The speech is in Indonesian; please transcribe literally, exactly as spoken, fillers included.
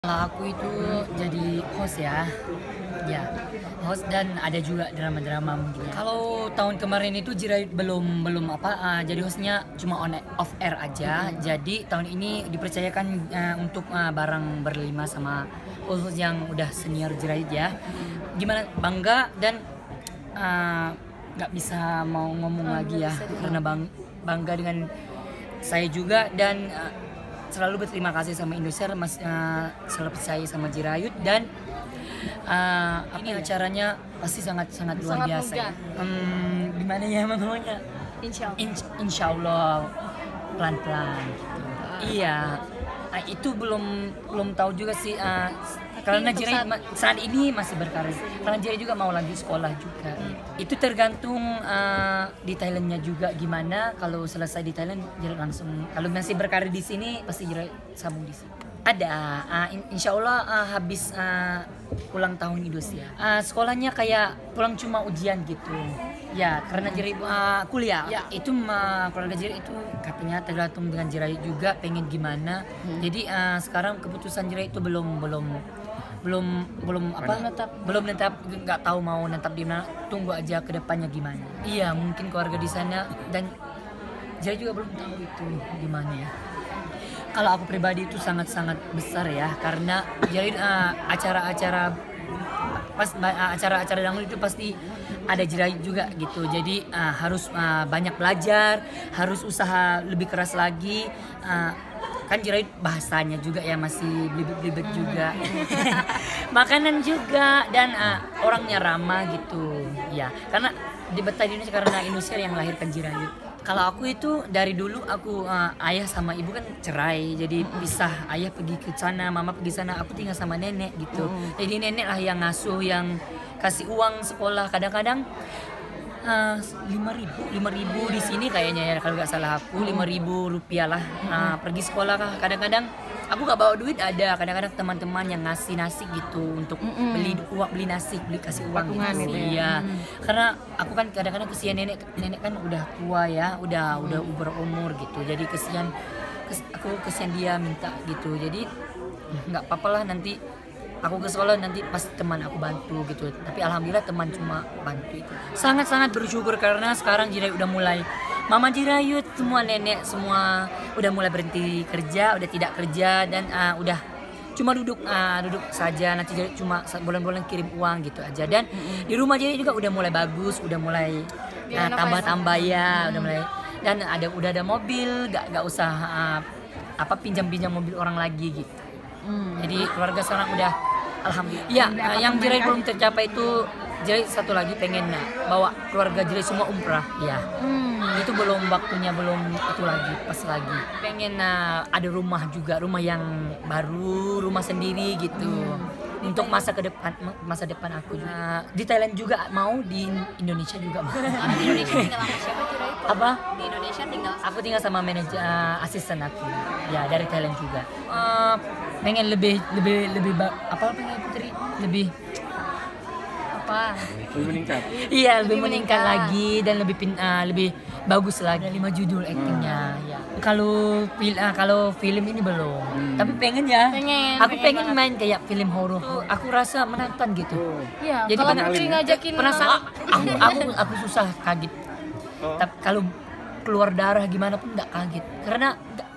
Kalau aku itu jadi host ya, ya host dan ada juga drama-drama mungkin. Kalau tahun kemarin itu Jirayut belum belum apa, uh, jadi hostnya cuma on off air aja. Hmm. Jadi tahun ini dipercayakan uh, untuk uh, bareng berlima sama host yang udah senior Jirayut ya. Gimana, bangga dan nggak uh, bisa mau ngomong oh, lagi ya karena bang bangga dengan saya juga dan uh, selalu berterima kasih sama Indosiar mas uh, selalu percaya sama Jirayut dan uh, ini acaranya pasti sangat sangat luar sangat biasa. Ya. Um, gimana ya ngomongnya? Insya Allah. In, insya Allah pelan-pelan. Gitu. Uh. Iya, uh, itu belum belum tahu juga sih. Uh, karena Jirayut saat, saat ini masih berkarir. Karena Jirayut juga mau lagi sekolah juga. Itu tergantung uh, di Thailandnya juga gimana. Kalau selesai di Thailand Jirayut langsung. Kalau masih berkarir di sini pasti Jirayut sambung di sini. Ada, uh, in, insya Allah uh, habis uh, ulang tahun Indosiar. Uh, sekolahnya kayak pulang cuma ujian gitu. Ya, karena Jirayut uh, kuliah. Ya. Itu uh, keluarga Jirayut itu katanya tergantung dengan Jirayut juga pengen gimana. Hmm. Jadi uh, sekarang keputusan Jirayut itu belum belum belum belum apa netap belum netap nggak tahu mau netap di mana, tunggu aja ke depannya gimana. Iya, mungkin keluarga di sana dan Jirayut juga belum tahu itu gimana ya. Kalau aku pribadi itu sangat-sangat besar ya, karena Jirayut uh, acara-acara pas uh, acara-acara dangdut itu pasti ada Jirayut juga gitu. Jadi uh, harus uh, banyak belajar, harus usaha lebih keras lagi. Uh, kan Jirayut bahasanya juga ya masih blibet-blibet juga. Makanan juga dan uh, orangnya ramah gitu. Ya, karena di betah di Indonesia karena Indosiar yang lahirkan Jirayut. Kalau aku itu dari dulu aku uh, ayah sama ibu kan cerai, jadi pisah, ayah pergi ke sana, mama pergi sana, aku tinggal sama nenek gitu. Jadi nenek lah yang ngasuh, yang kasih uang sekolah. Kadang-kadang lima ribu lima ribu di sini kayaknya ya kalau nggak salah aku lima ribu rupiah lah uh, pergi sekolah kah. Kadang-kadang aku nggak bawa duit, ada kadang-kadang teman-teman yang ngasih nasi gitu untuk mm-hmm. beli uang, beli nasi, beli kasih uang gitu sih ya. Mm-hmm. Karena aku kan kadang-kadang kesian nenek nenek kan udah tua ya, udah mm-hmm. udah berumur gitu, jadi kesian kes, aku kesian dia minta gitu. Jadi nggak apa-apa lah, nanti aku ke sekolah nanti pas teman aku bantu gitu. Tapi alhamdulillah teman cuma bantu itu. Sangat-sangat bersyukur karena sekarang Jirayut udah mulai, mama Jirayut semua nenek semua udah mulai berhenti kerja, udah tidak kerja dan uh, udah cuma duduk uh, duduk saja. Nanti Jirayut cuma bulan-bulan kirim uang gitu aja. Dan mm-hmm. di rumah Jirayut juga udah mulai bagus, udah mulai uh, tambah-tambah ya, hmm. udah mulai dan ada udah ada mobil, gak gak usah uh, apa pinjam-pinjam mobil orang lagi gitu. Hmm. Jadi keluarga sekarang udah alhamdulillah. Ya, uh, yang Jirayut belum tercapai itu Jirayut satu lagi pengen nah, bawa keluarga Jirayut semua umrah. Ya, hmm. itu belum waktunya, belum itu lagi pas lagi. Pengen uh, ada rumah juga, rumah yang baru, rumah sendiri gitu. Hmm. Untuk masa ke depan, masa depan aku juga. Di Thailand juga mau, di Indonesia juga mau. Di Indonesia tinggal sama siapa Jirayut? Apa? Di Indonesia tinggal. Aku tinggal sama manajer uh, asisten aku. Ya, dari Thailand juga. Uh, pengen lebih lebih lebih apa pengen Putri lebih apa lebih meningkat. Iya, lebih, lebih meningkat, meningkat lagi dan lebih pin, uh, lebih bagus lagi. Lima judul actingnya. Hmm. Ya. Kalau fil uh, kalau film ini belum. Hmm. Tapi pengen ya. Pengen. Aku pengen, pengen main kayak film horor. Aku rasa menantang gitu. Iya. Jadi kalau Putri ngajakin penasaran. Aku aku aku susah kaget. Oh. Tapi kalau keluar darah gimana pun nggak kaget karena gak,